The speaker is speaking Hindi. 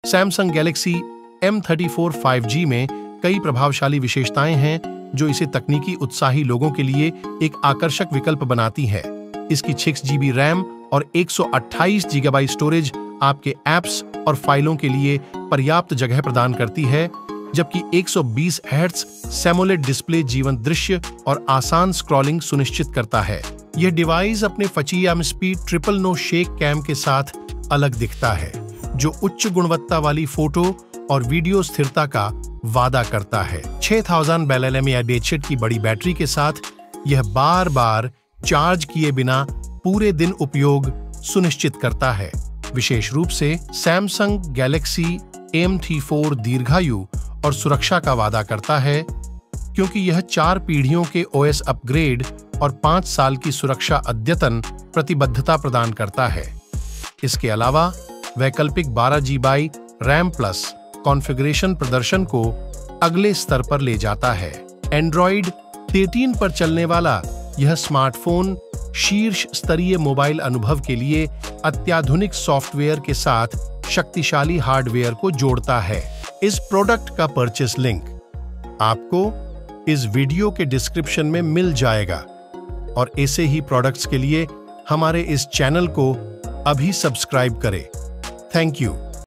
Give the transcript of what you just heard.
सैमसंग गैलेक्सी M34 5G में कई प्रभावशाली विशेषताएं हैं जो इसे तकनीकी उत्साही लोगों के लिए एक आकर्षक विकल्प बनाती है। इसकी 6GB रैम और 128GB स्टोरेज आपके ऐप्स और फाइलों के लिए पर्याप्त जगह प्रदान करती है, जबकि 120 हर्ट्ज एमोलेड डिस्प्ले जीवंत दृश्य और आसान स्क्रॉलिंग सुनिश्चित करता है। यह डिवाइस अपने फची speed triple no shake cam के साथ अलग दिखता है, जो उच्च गुणवत्ता वाली फोटो और वीडियो स्थिरता का वादा करता है। 6000 mAh की बड़ी बैटरी के साथ यह बार बार चार्ज किए बिना पूरे दिन उपयोग सुनिश्चित करता है। विशेष रूप से सैमसंग गैलेक्सी M34 दीर्घायु और सुरक्षा का वादा करता है, क्योंकि यह 4 पीढ़ियों के OS अपग्रेड और 5 साल की सुरक्षा अद्यतन प्रतिबद्धता प्रदान करता है। इसके अलावा वैकल्पिक 12GB रैम प्लस कॉन्फ़िगरेशन प्रदर्शन को अगले स्तर पर ले जाता है। एंड्रॉइड 13 पर चलने वाला यह स्मार्टफोन शीर्ष स्तरीय मोबाइल अनुभव के लिए अत्याधुनिक सॉफ्टवेयर के साथ शक्तिशाली हार्डवेयर को जोड़ता है। इस प्रोडक्ट का परचेस लिंक आपको इस वीडियो के डिस्क्रिप्शन में मिल जाएगा और ऐसे ही प्रोडक्ट्स के लिए हमारे इस चैनल को अभी सब्सक्राइब करें। Thank you.